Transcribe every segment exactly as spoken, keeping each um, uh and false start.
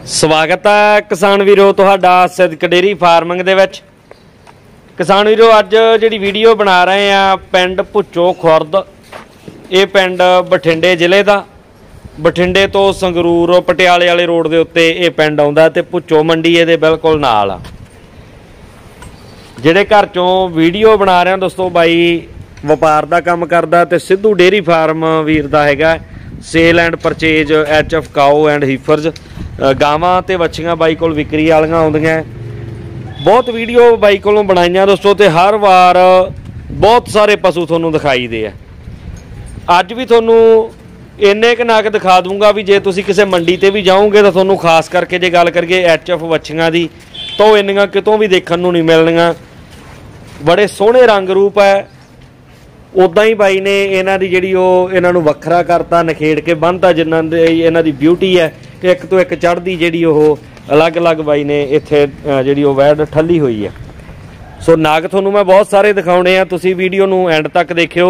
स्वागत है किसान वीरो तुहाडा सिद्दक डेयरी फार्मिंग दे विच। किसान वीरो अज जिहड़ी वीडियो बना रहे हैं पिंड भुच्चो खुर्द, ये पिंड बठिंडे जिले का, बठिंडे तो संगरूर पटियाले वाले रोड के उत्ते ये पिंड आउंदा ते भुच्चो मंडी ये बिल्कुल नाल आ। जिहड़े घर चों वीडियो बना रहे हैं दोस्तों बाई वपार का काम करदा ते सिद्धू डेयरी फार्म वीर दा हैगा sale and purchase H F cow and heifers गावां ते वच्छियां बाई कोल विक्री वालियां आउंदियां। बहुत वीडियो बाई कोलों बनाईयां दोस्तों ते हर वार बहुत सारे पशु तुहानूं दिखाई दे आ। अज भी तुहानूं इन्ने क नग दिखा दूंगा भी जे तुसीं किसी मंडी ते भी जाओगे तो तुहानूं खास करके जे गल करिए एच एफ वच्छियां दी तो इन्नियां कितों भी देखण नूं नहीं मिलणियां। बड़े सोहणे रंग रूप है। उदा ही बाई ने इन्हां दी जिहड़ी ओह इन्हां नूं वखरा करता नखेड़ के बन्नता जिन्हां दी इन्हां दी ब्यूटी है कि एक तो एक चढ़दी जिहड़ी ओह अलग अलग बाई ने इत्थे जिहड़ी ओह वैड़ ठल्ली हुई है। सो नाग तुहानूं मैं बहुत सारे दिखाउणे आ, तुसीं वीडियो नूं एंड तक देखियो।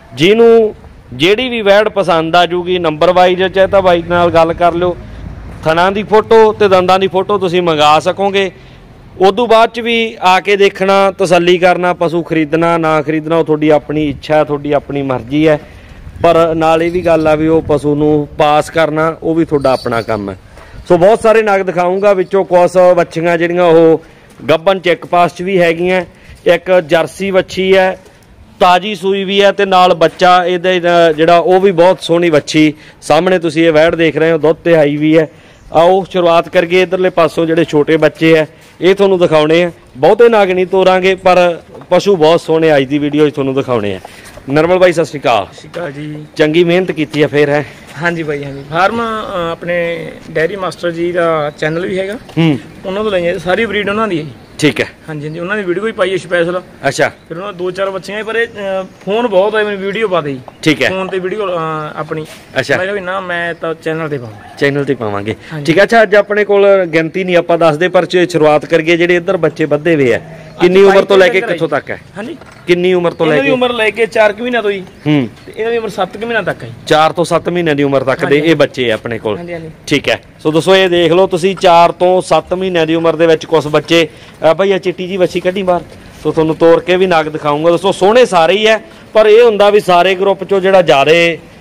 जिहनूं जिहड़ी भी वैड़ पसंद आ जूगी नंबर वाइज चाहे तां बाई नाल गल कर लिओ, थणां दी फोटो ते दंदां दी फोटो तुसीं मंगा सकोगे। उदों बाद च भी आके देखना, तसल्ली करना, पशु खरीदना ना खरीदना वो थोड़ी अपनी इच्छा, थोड़ी अपनी मर्जी है। पर नाल ये भी गल आ भी वो पशु नूं पास करना वो भी थोड़ा अपना काम है। सो बहुत सारे नग दिखाऊंगा, विचों कुछ वच्छियां जिहड़ियां वो गब्बन चेक पास च भी हैगियां। एक जर्सी वच्छी है ताजी सूई भी है ते नाल बच्चा इहदे जिहड़ा वो भी बहुत सोहनी वच्छी सामने तुसीं ये वैड़ देख रहे हो, दुध ते आई भी है। आओ शुरुआत करिए इधरले पासों जिहड़े छोटे बच्चे है ये तुहानूं दिखाउणे आ। बहुते नग नहीं तोरांगे पर पशु बहुत सोहणे अज दी वीडियो तुहानूं दिखाउणे आ। नरमल भाई सत श्री अकाल। सत श्री अकाल जी। चंगी मेहनत की है फिर है। हाँ जी भाई, हाँ जी। फार्म अपने डेयरी मास्टर जी का चैनल भी हैगा, उन्होंने तो लईआं सारी ब्रीड उन्होंने दी है। ठीक है। हाँ जी, हाँ जी, उन्होंने वीडियो भी पाई है स्पैशल। अच्छा। फिर उन्होंने दो चार बच्चियां पर फोन बहुत है, मैंने वीडियो पा दी। ठीक है। फोन ते वीडियो अपनी। अच्छा। मैं कहा ना मैं तो चैनल ते पाऊंगा। चैनल ते पावांगे। ठीक है। अच्छा, अज अपने कोल गिनती नहीं आपां दसदे पर शुरुआत करिए जिहड़े इधर बच्चे बद्धे हुए है किन्नी उम्र तो लैके कित्थों तक है? हाँ जी, किन्नी उम्र तो लैके? उम्र लैके चार क महीना तो ही इन्हां दी उम्र सत्त क महीना तक है। चार तो सत्त महीने की उम्र तक दे ये बच्चे है अपने कोल। ठीक है। सो दोस्तों ये देख लो तुसीं चार तो सत्त महीने की उम्र दे विच कुछ बच्चे भाई आ चिट्टी जी वच्छी कड्ढी बाहर तो तुहानूं तोड़ के भी नग दिखाऊंगा। दोस्तों सोहणे सारे ही है पर यह हुंदा भी सारे ग्रुप चों जिहड़ा ज़्यादा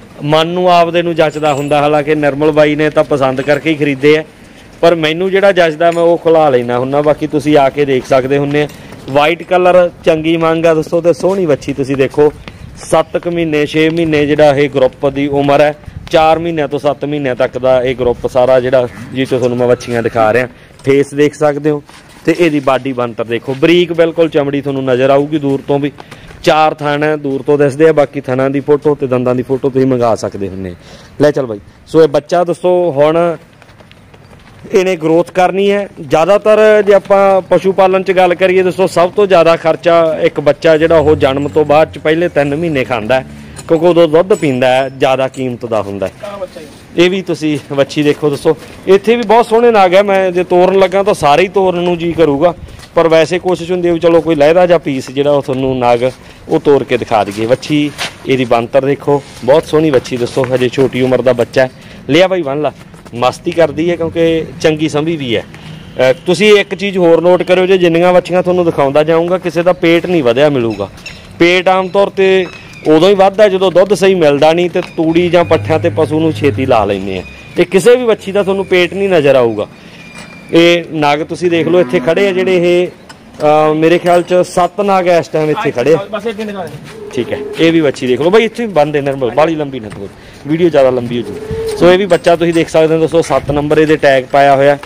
मन नूं आपदे नूं जचदा हुंदा। हालांकि निर्मल बाई ने तो पसंद करके ही खरीदे है पर मैनूं जिहड़ा जचदा मैं वो खुला लैना हुन्ना। बाकी तुसीं आके देख सकदे हुन्ने। वाइट कलर चंगी मंग आ दोस्तों ते सोहनी वच्छी तुसीं देखो। सत्त क महीने छे महीने जिहड़ा ये ग्रुप की उम्र है, चार महीने तो सत्त महीने तक का ये ग्रुप सारा जिहड़ा जिस तुहानूं मैं वच्छियां दिखा रहा। फेस देख सकते हो तो यदी बाडी बनतर देखो, बरीक बिल्कुल चमड़ी तुहानूं नज़र आऊगी दूर तो भी। चार थण है दूर तो दिसदे आ, बाकी थणां दी फोटो ते दंदां दी फोटो तुसीं मंगा सकदे हुन्ने। लै चल बाई। सो ये बच्चा दोस्तों हुण इन्हें ग्रोथ करनी है। ज़्यादातर जे आपां पशु पालन च गल करिए दोस्तों सब तो ज़्यादा खर्चा एक बच्चा जिहड़ा वो जन्म तो बाद च पहले तीन महीने खांदा है क्योंकि उदों दुध पींदा है, ज़्यादा कीमत दा हुंदा है। ये भी तुसीं वच्छी देखो दोस्तों। इत्थे भी बहुत सोहणे नाग है, मैं जे तोड़न लगा तो सारे ही तोड़न नूं जी करूगा पर वैसे कोशिश हुंदी है चलो कोई लहदा जा पीस जिहड़ा वो तुहानूं नाग वो तोड़ के दिखा दईए। वच्छी इहदी बनतर देखो, बहुत सोहनी वच्छी दोस्तों, हजे छोटी उम्र का बच्चा है। लिया भाई बन ला, मस्ती करती है क्योंकि चंगी संभी भी है। तुसीं एक चीज़ होर नोट करो जे जिन्नियां वच्छियां तुहानूं दिखाउंदा जाऊँगा किसी का पेट नहीं वधिया मिलूगा। पेट आम तौर पर उदों ही वधदा जदों दुध सही मिलदा नहीं तो तूड़ी जां पट्ठियां ते पशु नूं छेती ला लैंदे आ। ते किसी भी वच्छी का तुहानूं पेट नहीं नज़र आऊगा। ये नाग तुसीं देख लो इत्थे खड़े आ जिहड़े ये मेरे ख्याल च सत्त नाग इस टाइम इत्थे खड़े आ। ठीक है। ये भी वच्छी देख लो भाई, इत्थे बंद है निर्मल, बाली लंबी ना तो वीडियो ज़्यादा लंबी हो जू। सो ये भी बच्चा तुसीं देख सकते हो दोस्तों, सत्त नंबर ये टैग पाया होया।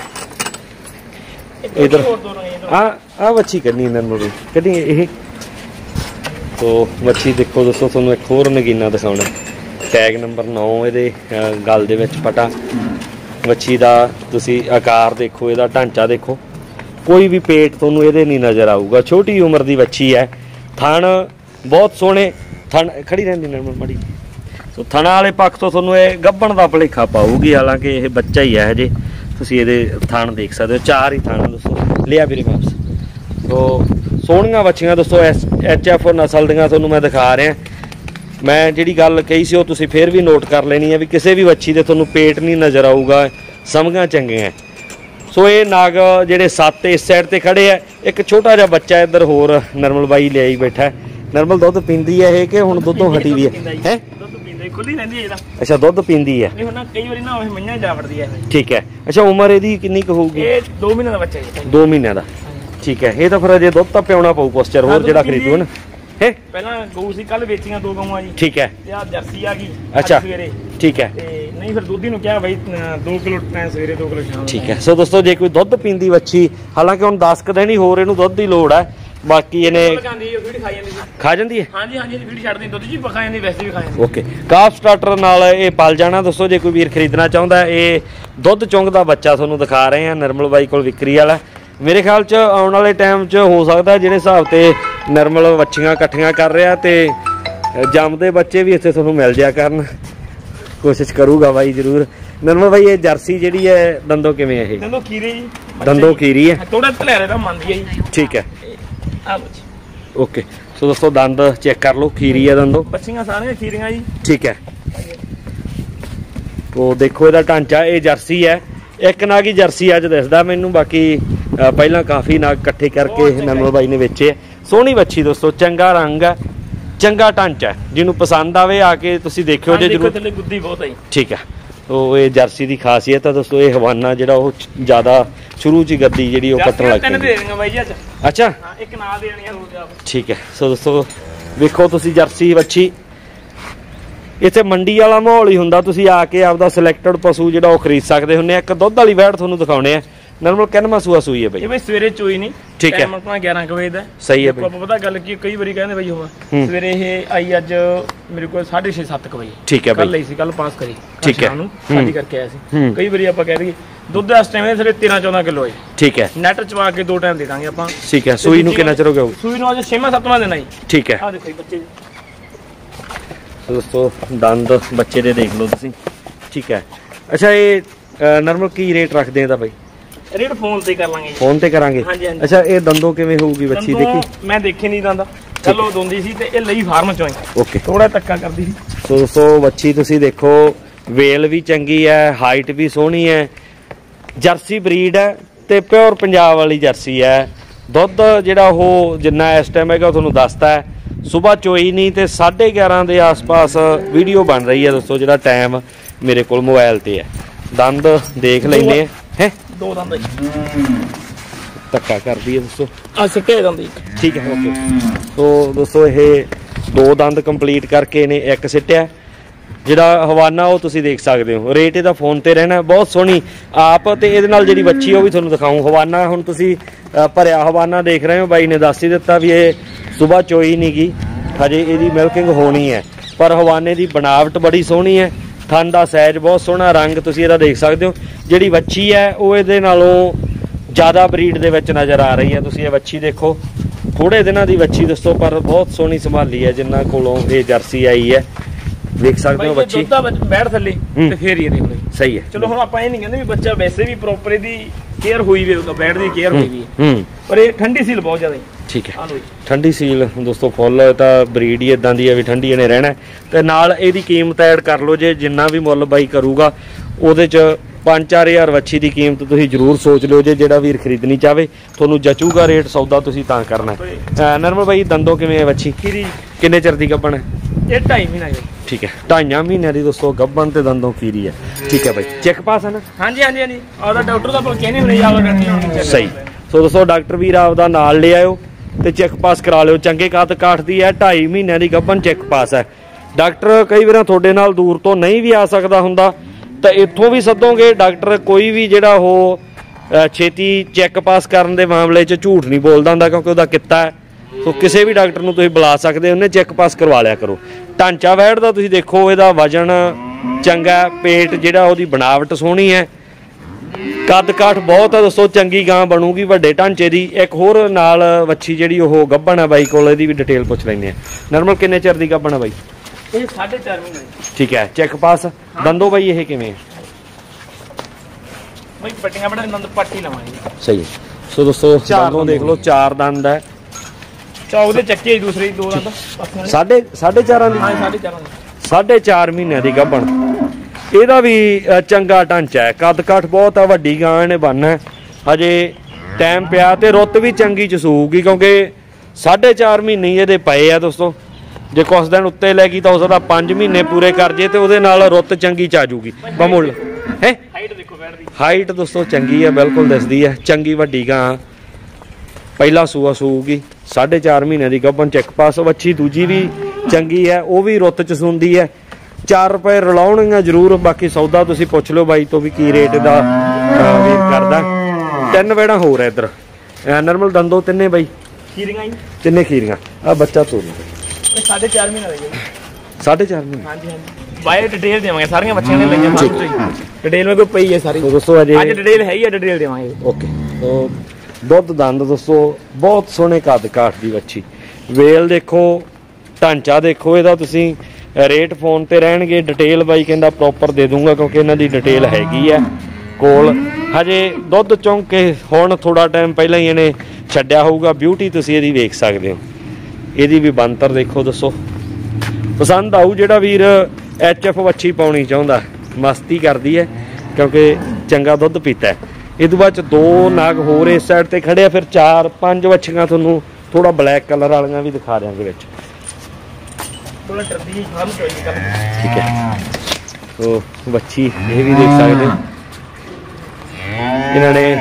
इधर आ आ वच्छी कड्ढनी निर्मल कड्ढी ये तो वच्छी देखो दोस्तों, तुहानूं एक होर नगीना दिखाउणा। टैग नंबर नौ ये गल दे विच पटा। वच्छी का तुसीं आकार देखो, इहदा ढांचा देखो, कोई भी पेट तुहानूं इहदे नहीं नज़र आऊगा। छोटी उम्र की वच्छी है। थण बहुत सोहणे थण खड़ी रहिंदी निर्मल मड़ी। सो थणा वाले पक्ष तो तुहानूं ये गब्बण का भुलेखा पाऊगी, हालांकि ये बच्चा ही है हजे। तुसीं इहदे थण देख सकते हो, चार ही थण दोस्तों। लिया वीरे वापस। तो सोहणियां वच्छियां दोस्तों एच एफ नस्ल दियां तुहानूं मैं दिखा रहा। मैं जिहड़ी गल कही सी वो तुसीं फिर भी नोट कर लेनी है भी किसी भी वच्छी दे तुहानूं पेट नहीं नज़र आऊगा, ਸਮਝਾਂ ਚੰਗੀਆਂ। ਸੋ ਇਹ ਨਾਗ ਜਿਹੜੇ ਸੱਤ ਇਸ ਸਾਈਡ ਤੇ ਖੜੇ ਆ। ਇੱਕ ਛੋਟਾ ਜਿਹਾ ਬੱਚਾ ਇੱਧਰ ਹੋਰ ਨਰਮਲ ਬਾਈ ਲਿਆਈ ਬੈਠਾ। ਨਰਮਲ ਦੁੱਧ ਪੀਂਦੀ ਹੈ ਇਹ ਕਿ ਹੁਣ ਦੁੱਧੋਂ ਹਟੀ ਵੀ ਹੈ? ਹੈ ਖੁੱਲੀ ਰਹਿੰਦੀ ਹੈ ਇਹਦਾ। ਅੱਛਾ ਦੁੱਧ ਪੀਂਦੀ ਹੈ। ਨਹੀਂ ਹੁਣ ਕਈ ਵਾਰੀ ਨਾ ਉਹ ਮਈਆਂ ਜਾ ਵੜਦੀ ਹੈ। ਠੀਕ ਹੈ। ਅੱਛਾ ਉਮਰ ਇਹਦੀ ਕਿੰਨੀ ਕੁ ਹੋਊਗੀ? ਇਹ ਦੋ ਮਹੀਨੇ ਦਾ ਬੱਚਾ ਹੈ। ਦੋ ਮਹੀਨਿਆਂ ਦਾ। ਠੀਕ ਹੈ। ਇਹ ਤਾਂ ਫਿਰ ਅਜੇ ਦੁੱਧ ਤਾਂ ਪਿਆਉਣਾ ਪਊ ਪੋਸਚਰ ਹੋਰ ਜਿਹੜਾ ਖਰੀਦੂ ਨਾ। ਹੈ ਪਹਿਲਾਂ ਗਊ ਸੀ, ਕੱਲ ਵੇਚੀਆਂ ਦੋ ਗਊਆਂ ਜੀ। ਠੀਕ ਹੈ। ਤੇ ਆ ਜਰਸੀ ਆ ਗਈ ਅੱਛਾ ਸਵੇਰੇ। ਠੀਕ ਹੈ। ਤੇ ਨਹੀਂ ਫਿਰ ਦੁੱਧ ਨੂੰ ਕਿਹਾ ਬਾਈ ਦੋ ਕਿਲੋ ਟਾਂ ਸਵੇਰੇ ਦੋ ਕਿਲੋ ਸ਼ਾਮ। ਠੀਕ ਹੈ। ਸੋ ਦੋਸਤੋ ਜੇ ਕੋਈ ਦੁੱਧ ਪੀਂਦੀ ਵੱਛੀ, ਹਾਲਾਂਕਿ ਹੁਣ ਦਸ ਕੁ ਦਿਨ ਹੀ ਹੋਰ ਇਹਨੂੰ ਦੁੱਧ ਦੀ ਲੋੜ ਹੈ, ਬਾਕੀ ਇਹਨੇ ਖਾ ਜਾਂਦੀ ਹੈ। ਹਾਂਜੀ ਹਾਂਜੀ ਫੀਡ ਛੱਡਦੀ, ਦੁੱਧ ਜੀ ਖਾ ਜਾਂਦੀ, ਵੈਸੇ ਵੀ ਖਾ ਜਾਂਦੀ। ਓਕੇ। ਕਾਫ ਸਟਾਰਟਰ ਨਾਲ ਇਹ ਪਲ ਜਾਣਾ। ਦੋਸਤੋ ਜੇ ਕੋਈ ਵੀਰ ਖਰੀਦਣਾ ਚਾਹੁੰਦਾ, ਇਹ ਦੁੱਧ ਚੁੰਗ ਦਾ ਬੱਚਾ ਤੁਹਾਨੂੰ ਦਿਖਾ ਰਹੇ ਆ ਨਰਮਲ ਬਾਈ ਕੋਲ ਵਿਕਰੀ ਵਾਲਾ। ਮੇਰੇ ਖਿਆਲ 'ਚ ਆਉਣ ਵਾਲੇ ਟਾਈਮ 'ਚ ਹੋ ਸਕਦਾ ਜਿਹੜੇ ਹਿਸਾਬ ਤੇ ਨਰਮਲ ਵੱਛੀਆਂ ਇਕੱਠੀਆਂ ਕਰ ਰਿਹਾ ਤੇ ਜੰਮਦੇ ਬੱਚੇ ਵੀ ਇੱਥੇ ਤੁਹਾਨੂੰ ਮਿਲ ਜਾ ਕਰਨ। ਕੋਸ਼ਿਸ਼ ਕਰੂਗਾ ਬਾਈ ਜ਼ਰੂਰ। ਨਰਮਲ ਬਾਈ ਇਹ ਜਰਸੀ ਜਿਹੜੀ ਹੈ ਦੰਦੋ ਕਿਵੇਂ ਹੈ? ਇਹ ਦੰਦੋ ਖੀਰੀ ਜੀ। ਦੰਦੋ ਖੀਰੀ ਹੈ। ਥੋੜਾ ਧਲੇਰੇ ਦਾ ਮੰਨਦੀ ਹੈ ਜੀ। ਠੀਕ ਹੈ। ਆ ਓਕੇ। ਸੋ ਦੋਸਤੋ ਦੰਦ ਚੈੱਕ ਕਰ ਲਓ, ਖੀਰੀ ਹੈ ਦੰਦੋ। ਬੱਚੀਆਂ ਸਾਰੀਆਂ ਖੀਰੀਆਂ ਜੀ। ਠੀਕ ਹੈ। ਉਹ ਦੇਖੋ ਇਹਦਾ ਢਾਂਚਾ, ਇਹ ਜਰਸੀ ਹੈ। ਇੱਕ ਨਾਗ ਹੀ ਜਰਸੀ ਅੱਜ ਦਿਸਦਾ ਮੈਨੂੰ, ਬਾਕੀ ਪਹਿਲਾਂ ਕਾਫੀ ਨਾਗ ਇਕੱਠੇ ਕਰਕੇ ਨਰਮਲ ਬਾਈ ਨੇ ਵੇਚੇ। ਸੋਹਣੀ ਵੱਛੀ ਦੋਸਤੋ, ਚੰਗਾ ਰੰਗ ਹੈ, ਚੰਗਾ ਢਾਂਚਾ। ਜਿਹਨੂੰ ਪਸੰਦ ਆਵੇ ਆ ਕੇ ਤੁਸੀਂ ਦੇਖਿਓ ਜੇ ਜ਼ਰੂਰ। ਗੁੱਦੀ ਬਹੁਤ ਹੈ। ਠੀਕ ਹੈ। ਉਹ ਇਹ ਜਰਸੀ ਦੀ ਖਾਸੀਅਤ ਹੈ ਦੋਸਤੋ। ਇਹ ਹਵਾਨਾ ਜਿਹੜਾ ਉਹ ਜ਼ਿਆਦਾ ਸ਼ੁਰੂ 'ਚ ਗੱਦੀ ਜਿਹੜੀ ਉਹ ਕੱਟਣ ਲੱਗ ਪੈਂਦੀ। ਅੱਛਾ ਇੱਕ ਨਾਲ ਦੇਣੀ ਆ। ਠੀਕ ਹੈ। ਸੋ ਦੋਸਤੋ ਵੇਖੋ ਤੁਸੀਂ ਜਰਸੀ ਵੱਛੀ, ਇੱਥੇ ਮੰਡੀ ਵਾਲਾ ਮਾਹੌਲ ਹੀ ਹੁੰਦਾ। ਤੁਸੀਂ ਆ ਕੇ ਆਪਦਾ ਸਿਲੈਕਟਡ ਪਸ਼ੂ ਜਿਹੜਾ ਉਹ ਖਰੀਦ ਸਕਦੇ ਹੁੰਦੇ ਆ। ਇੱਕ ਦੁੱਧ ਵਾਲੀ ਵੈੜ ਤੁਹਾਨੂੰ ਦਿਖਾਉਣੇ ਆ। ਨਰਮਲ ਕਿੰਨਵਾਂ ਸੂਆ ਸੂਈ ਹੈ ਬਈ? ਇਹ ਬਈ ਸਵੇਰੇ ਚੋਈ ਨਹੀਂ। ਠੀਕ ਹੈ। ਆਪਣਾ ਗਿਆਰਾਂ ਕੁ ਵਜੇ ਦਾ। ਸਹੀ ਹੈ ਬਈ। ਆਪਾਂ ਪਤਾ ਗੱਲ ਕੀ, ਕਈ ਵਾਰੀ ਕਹਿੰਦੇ ਬਈ ਹੋਵਾ ਸਵੇਰੇ ਇਹ ਆਈ ਅੱਜ ਮੇਰੇ ਕੋਲ ਸਾਢੇ ਛੇ ਸੱਤ ਕੁ ਵਜੇ। ਠੀਕ ਹੈ ਬਈ। ਕੱਲ ਲਈ ਸੀ, ਕੱਲ ਪਾਸ ਕਰੀ। ਠੀਕ ਹੈ। ਸਾਡੀ ਕਰਕੇ ਆਇਆ ਸੀ। ਕਈ ਵਾਰੀ ਆਪਾਂ ਕਹਿ ਦਈਏ ਦੁੱਧ ਇਸ ਟਾਈਮ ਇਹ ਸਾਡੇ ਤੇਰਾਂ ਚੌਦਾਂ ਕਿਲੋ ਹੈ। ਠੀਕ ਹੈ। ਨੈਟ ਚਵਾ ਕੇ ਦੋ ਟਾਈਮ ਦੇ ਦਾਂਗੇ ਆਪਾਂ। ਠੀਕ ਹੈ। ਸੂਈ ਨੂੰ ਕਿੰਨਾ ਚਿਰ ਹੋ ਗਿਆ? ਸੂਈ ਨੂੰ ਅੱਜ ਛੇਵਾਂ ਸੱਤਵਾਂ ਦਿਨ ਹੈ ਜੀ। ਠੀਕ ਹੈ। ਆ ਦੇਖੋ ਬੱਚੇ ਦੋਸਤੋ, ਦੰਦ ਬੱਚੇ ਦੇ ਦੇਖ ਲਓ ਤੁਸੀਂ। ਠੀਕ ਹੈ। ਅੱਛਾ ਇਹ ਨਰਮਲ ਕੀ ਰੇਟ ਰੱਖਦੇ ਆ ਦਾ ਬਾਈ? ਰੇਟ ਫੋਨ ਤੇ ਕਰ ਲਾਂਗੇ। ਫੋਨ ਤੇ ਕਰਾਂਗੇ। ਅੱਛਾ ਇਹ ਦੰਦੋਂ ਕਿਵੇਂ ਹੋਊਗੀ ਬੱਚੀ? ਦੇਖੀ ਮੈਂ ਦੇਖੀ ਨਹੀਂ ਦੰਦ, ਚਲੋ ਦੋਂਦੀ ਸੀ ਤੇ ਇਹ ਲਈ ਫਾਰਮ ਚੋਂ। ਓਕੇ। ਥੋੜਾ ਧੱਕਾ ਕਰਦੀ ਸੀ। ਸੋ ਦੋਸਤੋ ਬੱਚੀ ਤੁਸੀਂ ਦੇਖੋ, ਵੇਲ ਵੀ ਚੰਗੀ ਹੈ, ਹਾਈਟ ਵੀ ਸੋਹਣੀ ਹੈ, ਜਰਸੀ ਬਰੀਡ ਹੈ ਤੇ ਪਿਓਰ ਪੰਜਾਬ ਵਾਲੀ ਜਰਸੀ ਹੈ। ਦੁੱਧ ਜਿਹੜਾ ਉਹ ਜਿੰਨਾ ਇਸ ਟਾਈਮ ਹੈਗਾ ਤੁਹਾਨੂੰ ਦੱਸਦਾ ਹੈ। ਸੁਬਾਹ ਚੋਈ ਨਹੀਂ ਤੇ ਸਾਢੇ ਗਿਆਰਾਂ ਦੇ ਆਸ-ਪਾਸ ਵੀਡੀਓ ਬਣ ਰਹੀ ਹੈ ਦੋਸਤੋ, ਜਿਹੜਾ ਟਾਈਮ ਮੇਰੇ ਕੋਲ ਮੋਬਾਈਲ ਤੇ ਹੈ। ਦੰਦ ਦੇਖ ਲੈਂਦੇ ਆ। ਹੈ ਦੋ ਦੰਦ ਧੱਕਾ ਕਰਦੀ ਹੈ ਦੋਸਤੋ। ਆ ਸਿੱਕੇ ਦੰਦ। ਠੀਕ ਹੈ। ਓਕੇ। ਸੋ ਦੋਸਤੋ ਇਹ ਦੋ ਦੰਦ ਕੰਪਲੀਟ ਕਰਕੇ ਇਹਨੇ ਇੱਕ ਸਿੱਟਿਆ। ਜਿਹੜਾ ਹਵਾਨਾ ਉਹ ਤੁਸੀਂ ਦੇਖ ਸਕਦੇ ਹੋ। ਰੇਟ ਇਹਦਾ ਫੋਨ ਤੇ ਰਹਿਣਾ। ਬਹੁਤ ਸੋਹਣੀ ਆਪ ਤੇ ਇਹਦੇ ਨਾਲ ਜਿਹੜੀ ਬੱਚੀ ਉਹ ਵੀ ਤੁਹਾਨੂੰ ਦਿਖਾਉਂ। ਹਵਾਨਾ ਹੁਣ ਤੁਸੀਂ ਭਰਿਆ ਹਵਾਨਾ ਦੇਖ ਰਹੇ ਹੋ। ਬਾਈ ਨੇ ਦੱਸ ਹੀ ਦਿੱਤਾ ਵੀ ਇਹ ਸੁਬਾਹ ਚੋਈ ਨਹੀਂ ਗਈ, ਹਜੇ ਇਹਦੀ ਮਿਲਕਿੰਗ ਹੋਣੀ ਹੈ। ਪਰ ਹਵਾਨੇ ਦੀ ਬਣਾਵਟ ਬੜੀ ਸੋਹਣੀ ਹੈ। ਥਣ ਦਾ ਸਾਈਜ਼ ਬਹੁਤ ਸੋਹਣਾ, ਰੰਗ ਤੁਸੀਂ ਇਹਦਾ ਦੇਖ ਸਕਦੇ ਹੋ। ਜਿਹੜੀ ਵੱਛੀ ਹੈ ਉਹ ਇਹਦੇ ਨਾਲੋਂ ਜ਼ਿਆਦਾ ਬਰੀਡ ਦੇ ਵਿੱਚ ਨਜ਼ਰ ਆ ਰਹੀ ਹੈ। ਤੁਸੀਂ ਇਹ ਵੱਛੀ ਦੇਖੋ, ਥੋੜੇ ਦਿਨਾਂ ਦੀ ਵੱਛੀ ਦੋਸਤੋ, ਪਰ ਬਹੁਤ ਸੋਹਣੀ ਸੰਭਾਲੀ ਹੈ। ਜਿੰਨਾ ਕੋਲੋਂ ਇਹ ਜਰਸੀ ਆਈ ਹੈ ਦੇਖ ਸਕਦੇ ਹੋ ਬੱਚੀ। ਦੁੱਧ ਦਾ ਬੈਠ ਥੱਲੇ ਤੇ ਫੇਰ ਹੀ ਇਹਦੇ ਸਹੀ ਹੈ। ਚਲੋ ਹੁਣ ਆਪਾਂ ਇਹ ਨਹੀਂ ਕਹਿੰਦੇ ਵੀ ਬੱਚਾ ਵੈਸੇ ਵੀ ਪ੍ਰੋਪਰ ਇਹਦੀ ਕੇਅਰ ਹੋਈ ਵੀ ਹੋਊਗਾ, ਬੈਠ ਦੀ ਕੇਅਰ ਹੋਈ ਵੀ ਹੈ, ਪਰ ਇਹ ਠੰਡੀ ਸੀਲ ਬਹੁਤ ਜ਼ਿਆਦਾ। ਠੀਕ ਹੈ। ਠੰਡੀ ਸੀਲ ਦੋਸਤੋ ਫੁੱਲ ਤਾਂ ਬਰੀਡ ਹੀ ਇਦਾਂ ਦੀ ਹੈ ਵੀ ਠੰਡੀ ਇਹਨੇ ਰਹਿਣਾ। ਤੇ ਨਾਲ ਇਹਦੀ ਕੀਮਤ ਐਡ ਕਰ ਲਓ, ਜੇ ਜਿੰਨਾ ਵੀ ਮੁੱਲ ਬਾਈ ਕਰੂਗਾ ਉਹਦੇ 'ਚ ਪੰਜ ਚਾਰ ਹਜ਼ਾਰ ਵੱਛੀ ਦੀ ਕੀਮਤ ਤੁਸੀਂ ਜ਼ਰੂਰ ਸੋਚ ਲਿਓ। ਜੇ ਜਿਹੜਾ ਵੀਰ ਖਰੀਦਣੀ ਚਾਹਵੇ ਤੁਹਾਨੂੰ ਜਚੂਗਾ ਰੇਟ ਸੌਦਾ ਤੁਸੀਂ ਤਾਂ ਕਰਨਾ। ਨਰਮਲ ਬਾਈ ਦੰਦੋਂ ਕਿਵੇਂ ਹੈ ਵੱਛੀ? ਕਿੰਨੇ ਚਿਰ ਦੀ ਗੱਭਣ ਹੈ? ਇਹ ਢਾਈ ਮਹੀਨਾ। ਠੀਕ ਹੈ। ਢਾਈਆਂ ਮਹੀਨਿਆਂ ਦੀ ਦੋਸਤੋ ਗੱਭਣ ਤੇ ਦੰਦੋਂ ਖੀਰੀ ਹੈ। ਠੀਕ ਹੈ ਬਾਈ। ਚੈੱਕ ਪਾਸ ਹੈ ਨਾ? ਹਾਂਜੀ ਹਾਂਜੀ ਹਾਂਜੀ। ਆਪਦਾ ਡਾਕਟਰ ਦਾ ਆਪਾਂ ਕਹਿੰਦੇ ਹੁੰਦੇ ਆਪਦਾ ਡਾਕਟਰ ਸਹੀ। ਸੋ ਦੋਸਤੋ ਡਾਕਟਰ ਵੀਰ ਆਪਦਾ ਨਾਲ ਲੈ ਆਇਓ ਤੇ ਚੈੱਕ ਪਾਸ ਕਰਾ ਲਿਓ। ਚੰਗੇ ਕਾਤ ਕਾਠ ਦੀ ਹੈ, ਢਾਈ ਮਹੀਨਿਆਂ ਦੀ ਗੱਭਣ, ਚੈੱਕ ਪਾਸ ਹੈ। ਡਾਕਟਰ ਕਈ ਵਾਰ ਤੁਹਾਡੇ ਨਾਲ ਦੂਰ ਤੋਂ ਨਹੀਂ ਵੀ ਆ ਸਕਦਾ ਹੁੰਦਾ ਤਾਂ ਇੱਥੋਂ ਵੀ ਸੱਦੋਗੇ। ਡਾਕਟਰ ਕੋਈ ਵੀ ਜਿਹੜਾ ਉਹ ਛੇਤੀ ਚੈੱਕ ਪਾਸ ਕਰਨ ਦੇ ਮਾਮਲੇ 'ਚ ਝੂਠ ਨਹੀਂ ਬੋਲਦਾ ਹੁੰਦਾ, ਕਿਉਂਕਿ ਉਹਦਾ ਕਿੱਤਾ ਹੈ। ਸੋ ਕਿਸੇ ਵੀ ਡਾਕਟਰ ਨੂੰ ਤੁਸੀਂ ਬੁਲਾ ਸਕਦੇ ਹੋ, ਉਹਨੇ ਚੈੱਕ ਪਾਸ ਕਰਵਾ ਲਿਆ ਕਰੋ। ਢਾਂਚਾ ਵੈੜ ਦਾ ਤੁਸੀਂ ਦੇਖੋ, ਇਹਦਾ ਵਜਨ ਚੰਗਾ, ਪੇਟ ਜਿਹੜਾ ਉਹਦੀ ਬਣਾਵਟ ਸੋਹਣੀ ਹੈ, ਕੱਦ ਕਾਠ ਬਹੁਤ ਹੈ ਦੋਸਤੋ। ਚੰਗੀ ਗਾਂ ਬਣੂਗੀ ਵੱਡੇ ਢਾਂਚੇ ਦੀ। ਇੱਕ ਹੋਰ ਨਾਲ ਵੱਛੀ ਜਿਹੜੀ ਉਹ ਗੱਭਣ ਹੈ ਬਾਈ ਕੋਲ, ਇਹਦੀ ਵੀ ਡਿਟੇਲ ਪੁੱਛ ਲੈਂਦੇ ਆ। ਨਰਮਲ ਕਿੰਨੇ ਚਿਰ ਦੀ ਗੱਭਣ ਹੈ ਬਾਈ? ਇਹ ਸਾਢੇ ਚਾਰ ਮਹੀਨੇ। ਠੀਕ ਹੈ। ਚੈੱਕ ਪਾਸ ਦੰਦੋ ਬਾਈ ਇਹ ਕਿਵੇਂ ਹੈ? ਬਾਈ ਪੱਟੀਆਂ ਬਣਾ ਦੰਦ ਪੱਟੀ ਲਵਾਂਗੇ। ਸਹੀ ਹੈ। ਸੋ ਦੋਸਤੋ ਦੰਦੋਂ ਦੇਖ ਲਓ, ਚਾਰ ਦੰਦ ਹੈ। ਚੌਕ ਦੇ ਚੱਕੇ ਦੂਸਰੇ ਦੋ ਦੰਦ ਸਾਢੇ ਸਾਢੇ ਚਾਰਾਂ ਦੀ। ਹਾਂ ਸਾਢੇ ਚਾਰਾਂ ਦੀ। ਸਾਢੇ ਚਾਰ ਮਹੀਨਿਆਂ ਦੀ ਗੱਭਣ। ਇਹਦਾ ਵੀ ਅ, ਚੰਗਾ ਢਾਂਚਾ ਹੈ, ਕੱਦ ਕਾਠ ਬਹੁਤ ਆ, ਵੱਡੀ ਗਾਂ ਇਹਨੇ ਬਣਨਾ ਹਜੇ ਟਾਈਮ ਪਿਆ ਤੇ ਰੁੱਤ ਵੀ ਚੰਗੀ ਚਸੂਗੀ ਕਿਉਂਕਿ ਸਾਢੇ ਚਾਰ ਮਹੀਨੇ ਹੀ ਇਹਦੇ ਪਏ ਆ ਦੋਸਤੋ। ਜੇ ਕੁਛ ਦਿਨ ਉੱਤੇ ਲੈ ਗਈ ਤਾਂ ਹੋ ਸਕਦਾ ਪੰਜ ਮਹੀਨੇ ਪੂਰੇ ਕਰ ਜੇ ਤੇ ਉਹਦੇ ਨਾਲ ਰੁੱਤ ਚੰਗੀ ਚ ਆ ਜੂਗੀ। ਬਮੁੱਲ ਹੈ ਹਾਈਟ ਦੇਖੋ ਬੈਠ ਦੀ, ਹਾਈਟ ਦੋਸਤੋ ਚੰਗੀ ਹੈ, ਬਿਲਕੁਲ ਦਿਸਦੀ ਹੈ, ਚੰਗੀ ਵੱਡੀ ਗਾਂ। ਪਹਿਲਾ ਸੂਆ ਸੂਗੀ, ਸਾਢੇ ਚਾਰ ਮਹੀਨੇ ਦੀ ਗੱਭਣ ਚੈੱਕ ਪਾਸ ਵੱਛੀ। ਦੂਜੀ ਵੀ ਚੰਗੀ ਹੈ, ਉਹ ਵੀ ਰੁੱਤ ਚ ਸੂੰਦੀ ਹੈ। ਚਾਰ ਰੁਪਏ ਰਲਾਉਣਗੀਆਂ ਜ਼ਰੂਰ, ਬਾਕੀ ਸੌਦਾ ਤੁਸੀਂ ਪੁੱਛ ਲਿਓ ਬਾਈ ਤੋਂ ਵੀ ਕੀ ਰੇਟ ਦਾ ਵੇਟ ਕਰਦਾ। ਤਿੰਨ ਵੇੜਾ ਹੋਰ ਹੈ ਇੱਧਰ ਨਰਮਲ ਦੰਦੋ ਤਿੰਨੇ ਬਾਈ ਖੀਰੀਆਂ ਹੀ ਤਿੰਨੇ ਖੀਰੀਆਂ। ਆ ਬੱਚਾ ਤੋਰ ਇਹ ਸਾਢੇ ਚਾਰ ਮਹੀਨੇ ਦਾ ਜੀ, ਸਾਢੇ ਚਾਰ ਮਹੀਨੇ। ਹਾਂਜੀ ਹਾਂਜੀ ਬਾਈ ਡਿਟੇਲ ਦੇਵਾਂਗੇ ਸਾਰੀਆਂ ਬੱਚਿਆਂ ਨੇ ਲਈਆਂ ਮਾਸਟਰ ਜੀ, ਡਿਟੇਲ ਮੇਰੇ ਕੋਲ ਪਈ ਹੈ ਸਾਰੀ। ਦੋਸਤੋ ਅਜੇ ਅੱਜ ਡਿਟੇਲ ਹੈ ਹੀ ਹੈ, ਡਿਟੇਲ ਦੇਵਾਂਗੇ। ਓਕੇ ਤੋ ਦੁੱਧ ਦੰਦ ਦੋਸਤੋ ਬਹੁਤ ਸੋਹਣੇ ਕੱਦ ਕਾਠ ਦੀ ਵੱਛੀ। ਵੇਲ ਦੇਖੋ, ਢਾਂਚਾ ਦੇਖੋ ਇਹਦਾ। ਤੁਸੀਂ ਰੇਟ ਫੋਨ ਤੇ ਰਹਿਣਗੇ, ਡਿਟੇਲ ਬਾਈ ਕਹਿੰਦਾ ਪ੍ਰੋਪਰ ਦੇ ਦੂੰਗਾ ਕਿਉਂਕਿ ਇਹਨਾਂ ਦੀ ਡਿਟੇਲ ਹੈਗੀ ਹੈ ਕੋਲ। ਹਜੇ ਦੁੱਧ ਚੌਂਕ ਕੇ ਹੁਣ ਥੋੜਾ ਟਾਈਮ ਪਹਿਲਾਂ ਹੀ ਇਹਨੇ ਛੱਡਿਆ ਹੋਊਗਾ। ਬਿਊਟੀ ਤੁਸੀਂ ਇਹਦੀ ਵੇਖ ਸਕਦੇ ਹੋ, ਇਹਦੀ ਵੀ ਬੰਤਰ ਦੇਖੋ। ਦੱਸੋ ਪਸੰਦ ਆਊ ਜਿਹੜਾ ਵੀਰ ਐਚ ਐਫ ਵੱਛੀ ਪਾਉਣੀ ਚਾਹੁੰਦਾ, ਮਸਤੀ ਕਰਦੀ ਹੈ ਕਿਉਂਕਿ ਚੰਗਾ ਦੁੱਧ ਪੀਤਾ ਹੈ। ਇਹ ਤੋਂ ਬਾਅਦ ਚ ਦੋ ਨਾਗ ਹੋਰ ਇਸ ਸਾਈਡ ਤੇ ਖੜੇ ਆ, ਫਿਰ ਚਾਰ ਪੰਜ ਵੱਛੀਆਂ ਤੁਹਾਨੂੰ ਥੋੜਾ ਬਲੈਕ ਕਲਰ ਵਾਲੀਆਂ ਵੀ ਦਿਖਾ ਦਿਆਂਗੇ ਵਿੱਚ। ਠੀਕ ਹੈ ਤੋ ਵੱਛੀ ਇਹ ਵੀ ਦੇਖ ਸਕਦੇ ਹੋ ਇਹਨਾਂ ਨੇ।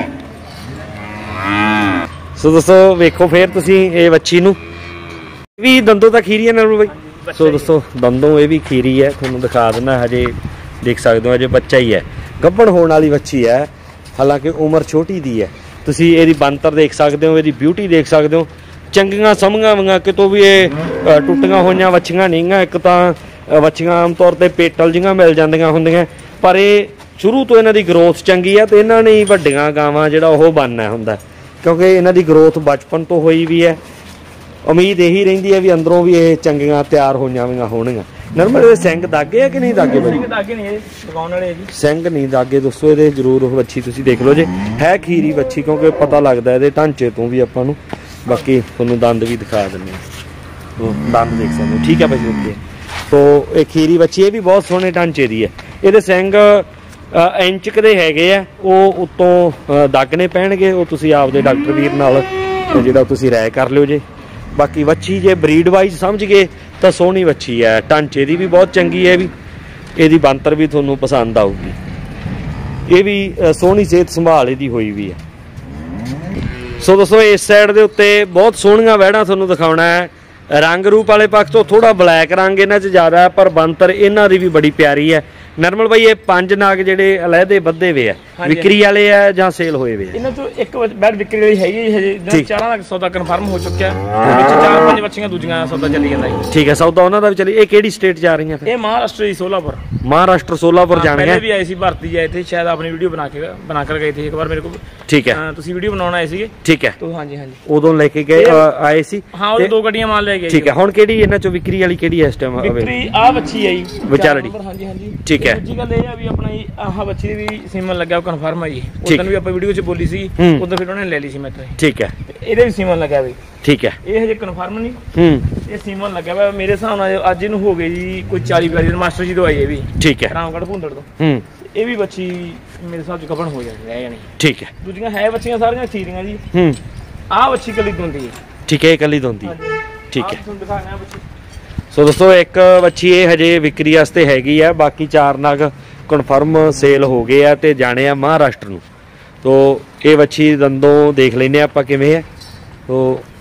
ਸੋ ਦੋਸਤੋ ਵੇਖੋ ਫਿਰ ਤੁਸੀਂ ਇਹ ਵੱਛੀ ਨੂੰ ਵੀ ਦੰਦੋਂ ਤਾਂ ਖੀਰੀ ਹੈ ਨਾਲ ਬਾਈ। ਸੋ ਦੋਸਤੋ ਦੰਦੋਂ ਇਹ ਵੀ ਖੀਰੀ ਹੈ, ਤੁਹਾਨੂੰ ਦਿਖਾ ਦਿੰਦਾ। ਹਜੇ ਦੇਖ ਸਕਦੇ ਹੋ ਅਜੇ ਬੱਚਾ ਹੀ ਹੈ, ਗੱਭਣ ਹੋਣ ਵਾਲੀ ਵੱਛੀ ਹੈ, ਹਾਲਾਂਕਿ ਉਮਰ ਛੋਟੀ ਦੀ ਹੈ। ਤੁਸੀਂ ਇਹਦੀ ਬੰਤਰ ਦੇਖ ਸਕਦੇ ਹੋ, ਇਹਦੀ ਬਿਊਟੀ ਦੇਖ ਸਕਦੇ ਹੋ। ਚੰਗੀਆਂ ਸਮਝੀਆਂ ਵੰਗਾ ਕਿਤੋਂ ਵੀ ਇਹ ਟੁੱਟੀਆਂ ਹੋਈਆਂ ਵੱਛੀਆਂ ਨਹੀਂਆਂ। ਇੱਕ ਤਾਂ ਵੱਛੀਆਂ ਆਮ ਤੌਰ ਤੇ ਪੇਟਲ ਜਿਹੀਆਂ ਮਿਲ ਜਾਂਦੀਆਂ ਹੁੰਦੀਆਂ, ਪਰ ਇਹ ਸ਼ੁਰੂ ਤੋਂ ਇਹਨਾਂ ਦੀ ਗਰੋਥ ਚੰਗੀ ਆ ਤੇ ਇਹਨਾਂ ਨੇ ਵੱਡੀਆਂ ਗਾਵਾਂ ਜਿਹੜਾ ਉਹ ਬਣਨਾ ਹੁੰਦਾ ਕਿਉਂਕਿ ਇਹਨਾਂ ਦੀ ਗਰੋਥ ਬਚਪਨ ਤੋਂ ਹੋਈ ਵੀ ਹੈ। ਉਮੀਦ ਇਹੀ ਰਹਿੰਦੀ ਹੈ ਵੀ ਅੰਦਰੋਂ ਵੀ ਇਹ ਚੰਗੀਆਂ ਤਿਆਰ ਹੋਈਆਂ ਵੀਆਂ ਹੋਣਗੀਆਂ। ਨਰਮਲ ਇਹਦੇ ਸਿੰਘ ਦਾਗੇ ਆ ਕਿ ਨਹੀਂ ਦਾਗੇ ਬਾਈ? ਦਾਗੇ ਨਹੀਂ, ਇਹ ਲਗਾਉਣ ਵਾਲੇ ਜੀ। ਸਿੰਘ ਨਹੀਂ ਦਾਗੇ ਦੋਸਤੋ ਇਹਦੇ ਜ਼ਰੂਰ। ਉਹ ਵੱਛੀ ਤੁਸੀਂ ਦੇਖ ਲਓ ਜੇ ਹੈ ਖੀਰੀ ਵੱਛੀ ਕਿਉਂਕਿ ਪਤਾ ਲੱਗਦਾ ਇਹਦੇ ਢਾਂਚੇ ਤੋਂ ਵੀ ਆਪਾਂ ਨੂੰ। ਬਾਕੀ ਤੁਹਾਨੂੰ ਦੰਦ ਵੀ ਦਿਖਾ ਦਿੰਦੇ ਹਾਂ, ਉਹ ਦੰਦ ਦੇਖ ਸਕਦੇ ਹੋ। ਠੀਕ ਹੈ ਭਾਈ ਓਕੇ। ਸੋ ਇਹ ਖੀਰੀ ਵੱਛੀ ਇਹ ਵੀ ਬਹੁਤ ਸੋਹਣੇ ਢਾਂਚੇ ਦੀ ਹੈ। ਇਹਦੇ ਸਿੰਘ ਇੰਚ ਦੇ ਹੈਗੇ ਆ, ਉਹ ਉੱਤੋਂ ਦਾਗਣੇ ਪੈਣਗੇ, ਉਹ ਤੁਸੀਂ ਆਪਦੇ ਡਾਕਟਰ ਵੀਰ ਨਾਲ ਜਿਹੜਾ ਤੁਸੀਂ ਰਾਏ ਕਰ ਲਿਓ ਜੇ। ਬਾਕੀ ਵੱਛੀ ਜੇ ਬਰੀਡ ਵਾਈਜ਼ ਸਮਝ ਗਏ ਤਾਂ ਸੋਹਣੀ ਵੱਛੀ ਹੈ, ਢਾਂਚੇ ਦੀ ਵੀ ਬਹੁਤ ਚੰਗੀ ਹੈ ਵੀ। ਇਹਦੀ ਬੰਤਰ ਵੀ ਤੁਹਾਨੂੰ ਪਸੰਦ ਆਊਗੀ। ਇਹ ਵੀ ਸੋਹਣੀ ਸਿਹਤ ਸੰਭਾਲ ਇਹਦੀ ਹੋਈ ਵੀ ਹੈ। ਸੋ ਦੋਸਤੋ ਇਸ ਸਾਈਡ ਦੇ ਉੱਤੇ ਬਹੁਤ ਸੋਹਣੀਆਂ ਵਹਿੜਾਂ ਤੁਹਾਨੂੰ ਦਿਖਾਉਣਾ ਹੈ। ਰੰਗ ਰੂਪ ਵਾਲੇ ਪੱਖ ਤੋਂ ਥੋੜਾ ਬਲੈਕ ਰੰਗ ਇਹਨਾਂ 'ਚ ਜ਼ਿਆਦਾ ਹੈ, ਪਰ ਬੰਤਰ ਇਹਨਾਂ ਦੀ ਵੀ ਬੜੀ ਪਿਆਰੀ ਹੈ। ਨਰਮਲ ਬਾਈ ਇਹ ਪੰਜ ਨਾਗ ਜਿਹੜੇ ਅਲੱਹਦੇ ਬੱਧੇ ਵੇ ਆ, ਵਿਕਰੀ ਵਾਲੇ ਆ ਜਾਂ ਸੇਲ ਹੋਏ ਵੇ ਆ? ਇਹਨਾਂ ਤੋਂ ਇੱਕ ਬੈਡ ਵਿਕਰੀ ਵਾਲੀ ਹੈਗੀ ਹਜੇ, ਚਾਰਾਂ ਦਾ ਸੌਦਾ ਕਨਫਰਮ ਹੋ ਚੁੱਕਿਆ, ਵਿੱਚ ਚਾਰ ਪੰਜ ਬੱਚੀਆਂ ਦੂਜੀਆਂ ਸੌਦਾ ਚੱਲੀ ਜਾਂਦਾ ਹੈ। ਠੀਕ ਹੈ, ਸੌਦਾ ਉਹਨਾਂ ਦਾ ਵੀ ਚੱਲੀ। ਇਹ ਕਿਹੜੀ ਸਟੇਟ ਜਾ ਰਹੀਆਂ ਫਿਰ? ਇਹ ਮਹਾਰਾਸ਼ਟਰ ਦੀ ਸੋਲਾਪੁਰ। ਮਹਾਰਾਸ਼ਟਰ ਸੋਲਾਪੁਰ ਜਾਣਗੇ। ਪਹਿਲੇ ਵੀ ਆਏ ਸੀ ਭਾਰਤੀ ਜੀ, ਇੱਥੇ ਸ਼ਾਇਦ ਆਪਣੀ ਵੀਡੀਓ ਬਣਾ ਕੇ ਬਣਾ ਕਰ ਗਏ ਥੇ ਇੱਕ ਵਾਰ ਮੇਰੇ ਕੋਲ। ਠੀਕ ਹੈ, ਤੁਸੀਂ ਵੀਡੀਓ ਬਣਾਉਣ ਆਏ ਸੀਗੇ? ਠੀਕ ਹੈ, ਹਾਂਜੀ ਹਾਂਜੀ ਉਦੋਂ ਲੈ ਕੇ ਗਏ ਆਏ ਸੀ। ਹਾਂ, ਉਹ ਦੋ ਗੱਡੀਆਂ ਮਾਲ ਲੈ ਗਏ। ਠੀਕ ਹੈ, ਹੁਣ ਕਿਹੜੀ ਇਹਨਾਂ ਚੋਂ ਵਿਕਰੀ ਵਾਲੀ ਕਿਹੜੀ ਹੈ ਇਸ ਟਾਈਮ? ਵਿਕਰੀ ਆ ਬੱਚੀ ਹੈ ਜੀ ਵਿਚਾਰੜੀ। ਹਾਂਜੀ ਹਾਂਜੀ ਠੀਕ ਹੈ। ਦੂਜੀ ਗੱਲ ਇਹ ਆ ਵੀ ਆਪਣਾ ਆਹ ਬੱਚੀ ਦੀ ਵੀ ਸੀਮਨ ਲੱਗਿਆ, ਉਹ ਕਨਫਰਮ ਹੈ ਜੀ। ਉਦੋਂ ਵੀ ਆਪਾਂ ਵੀਡੀਓ 'ਚ ਬੋਲੀ ਸੀ, ਉਦੋਂ ਫਿਰ ਉਹਨੇ ਲੈ ਲਈ ਸੀ ਮੈਥੋਂ। ਠੀਕ ਹੈ, ਇਹਦੇ ਵੀ ਸੀਮਨ ਲੱਗਿਆ ਬਈ। ਠੀਕ ਹੈ, ਇਹ ਹਜੇ ਕਨਫਰਮ ਨਹੀਂ। ਹੂੰ, ਇਹ ਸੀਮਨ ਲੱਗਿਆ ਵਾ ਮੇਰੇ ਹਿਸਾਬ ਨਾਲ ਅੱਜ ਇਹਨੂੰ ਹੋ ਗਏ ਜੀ ਕੋਈ ਚਾਲੀ ਬਿਆਲੀ ਦਿਨ। ਮਾਸਟਰ ਜੀ ਤੋਂ ਆਈ ਇਹ ਵੀ। ਠੀਕ ਹੈ, ਰਾਮਗੜ੍ਹ ਭੁੰਦੜ ਤੋਂ। ਹੂੰ, ਇਹ ਵੀ ਬੱਚੀ ਮੇਰੇ ਹਿਸਾਬ 'ਚ ਗੱਭਣ ਹੋ ਜਾਣੀ ਰਹਿ ਜਾਣੀ। ਠੀਕ ਹੈ। ਦੂਜੀਆਂ ਹੈ ਬੱਚੀਆਂ ਸਾਰੀਆਂ ਖੀਰੀਆਂ ਜੀ। ਹੂੰ, ਆਹ ਬੱਚੀ ਕੱਲੀ ਦੋਂਦੀ ਹੈ। ਠੀਕ ਹੈ, ਇਹ ਕੱਲੀ ਦੋਂਦੀ ਹੈ। ਠੀਕ ਹੈ। ਤੁਹਾਨੂੰ ਦਿਖਾਣਾ ਬੱਚੀ। ਸੋ ਦੋਸਤੋ ਇੱਕ ਵੱਛੀ ਇਹ ਹਜੇ ਵਿਕਰੀ ਵਾਸਤੇ ਹੈਗੀ ਆ, ਬਾਕੀ ਚਾਰ ਨਗ ਕਨਫਰਮ ਸੇਲ ਹੋ ਗਏ ਆ ਤੇ ਜਾਣੇ ਆ ਮਹਾਰਾਸ਼ਟਰ ਨੂੰ। ਤੋ ਇਹ ਵੱਛੀ ਦੰਦੋਂ ਦੇਖ ਲੈਨੇ ਆਪਾਂ ਕਿਵੇਂ ਹੈ। ਤੋ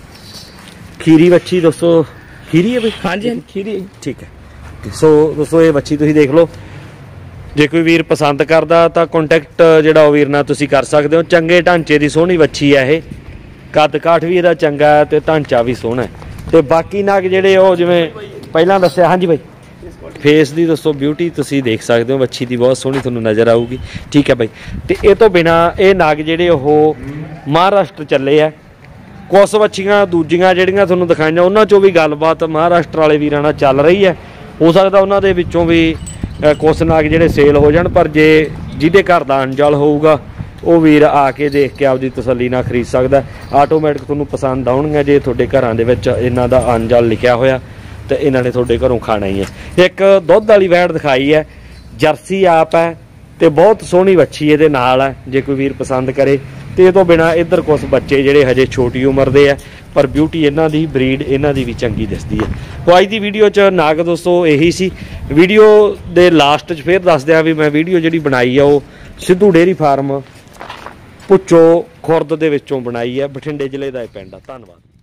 ਖੀਰੀ ਵੱਛੀ ਦੋਸਤੋ, ਖੀਰੀ ਹੈ ਬਈ? ਹਾਂਜੀ ਹਾਂਜੀ ਖੀਰੀ। ਠੀਕ ਹੈ। ਸੋ ਦੋਸਤੋ ਇਹ ਵੱਛੀ ਤੁਸੀਂ ਦੇਖ ਲਓ, ਜੇ ਕੋਈ ਵੀਰ ਪਸੰਦ ਕਰਦਾ ਤਾਂ ਕੰਟੈਕਟ ਜਿਹੜਾ ਉਹ ਵੀਰ ਨਾਲ ਤੁਸੀਂ ਕਰ ਸਕਦੇ ਹੋ। ਚੰਗੇ ਢਾਂਚੇ ਦੀ ਸੋਹਣੀ ਵੱਛੀ ਹੈ ਇਹ, ਕੱਦ ਕਾਠ ਵੀ ਇਹਦਾ ਚੰਗਾ ਹੈ ਤੇ ਢਾਂਚਾ ਵੀ ਸੋਹਣਾ ਹੈ। ਤੇ ਬਾਕੀ ਨਗ ਜਿਹੜੇ ਉਹ ਜਿਵੇਂ ਪਹਿਲਾਂ ਦੱਸਿਆ। ਹਾਂਜੀ ਬਾਈ, ਫੇਸ ਦੀ ਦੋਸਤੋ ਬਿਊਟੀ ਤੁਸੀਂ ਦੇਖ ਸਕਦੇ ਹੋ, ਵੱਛੀ ਦੀ ਬਹੁਤ ਸੋਹਣੀ ਤੁਹਾਨੂੰ ਨਜ਼ਰ ਆਊਗੀ। ਠੀਕ ਹੈ ਬਾਈ। ਤੇ ਇਹ ਤੋਂ ਬਿਨਾ ਇਹ ਨਗ ਜਿਹੜੇ ਉਹ ਮਹਾਰਾਸ਼ਟਰ ਚੱਲੇ ਆ। ਕੁਛ ਵੱਛੀਆਂ ਦੂਜੀਆਂ ਜਿਹੜੀਆਂ ਤੁਹਾਨੂੰ ਦਿਖਾਈਆਂ ਉਹਨਾਂ ਚੋਂ ਵੀ ਗੱਲਬਾਤ ਮਹਾਰਾਸ਼ਟਰ ਵਾਲੇ ਵੀਰਾਂ ਨਾਲ ਚੱਲ ਰਹੀ ਹੈ। ਹੋ ਸਕਦਾ ਉਹਨਾਂ ਦੇ ਵਿੱਚੋਂ ਵੀ ਕੁਛ ਨਗ ਜਿਹੜੇ ਸੇਲ ਹੋ ਜਾਣ, ਪਰ ਜੇ ਜਿਹਦੇ ਘਰ ਦਾ ਅੰਜਲ ਹੋਊਗਾ ਉਹ ਵੀਰ ਆ ਕੇ ਦੇਖ ਕੇ ਆਪਦੀ ਤਸੱਲੀ ਨਾਲ ਖਰੀਦ ਸਕਦਾ। ਆਟੋਮੈਟਿਕ ਤੁਹਾਨੂੰ ਪਸੰਦ ਆਉਣਗੀਆਂ ਜੇ ਤੁਹਾਡੇ ਘਰਾਂ ਦੇ ਵਿੱਚ ਇਹਨਾਂ ਦਾ ਅੰਜਲ ਲਿਖਿਆ ਹੋਇਆ ਤੇ ਇਹਨਾਂ ਨੇ ਤੁਹਾਡੇ ਘਰੋਂ ਖਾਣਾ ਹੀ ਹੈ। ਇੱਕ ਦੁੱਧ ਵਾਲੀ ਵੈੜ ਦਿਖਾਈ ਹੈ, ਜਰਸੀ ਆਪ ਹੈ ਤੇ ਬਹੁਤ ਸੋਹਣੀ ਵੱਛੀ ਇਹਦੇ ਨਾਲ ਹੈ, ਜੇ ਕੋਈ ਵੀਰ ਪਸੰਦ ਕਰੇ। ਤੇ ਇਹ ਤੋਂ ਬਿਨਾ ਇੱਧਰ ਕੁਝ ਬੱਚੇ ਜਿਹੜੇ ਹਜੇ ਛੋਟੀ ਉਮਰ ਦੇ ਆ, ਪਰ ਬਿਊਟੀ ਇਹਨਾਂ ਦੀ, ਬਰੀਡ ਇਹਨਾਂ ਦੀ ਵੀ ਚੰਗੀ ਦਿਸਦੀ ਹੈ। तो ਅੱਜ ਦੀ ਵੀਡੀਓ 'ਚ ਨਾਗ ਦੋਸਤੋ ਇਹੀ ਸੀ। ਵੀਡੀਓ ਦੇ ਲਾਸਟ 'ਚ ਫਿਰ ਦੱਸ ਦਿਆਂ ਵੀ ਮੈਂ ਵੀਡੀਓ ਜਿਹੜੀ ਬਣਾਈ ਆ ਉਹ ਸਿੱਧੂ ਡੇਅਰੀ ਫਾਰਮ ਭੁੱਚੋ ਖੁਰਦ ਦੇ ਵਿੱਚੋਂ ਬਣਾਈ ਹੈ, ਬਠਿੰਡੇ ਜ਼ਿਲ੍ਹੇ ਦਾ ਇਹ ਪਿੰਡ ਆ। ਧੰਨਵਾਦ।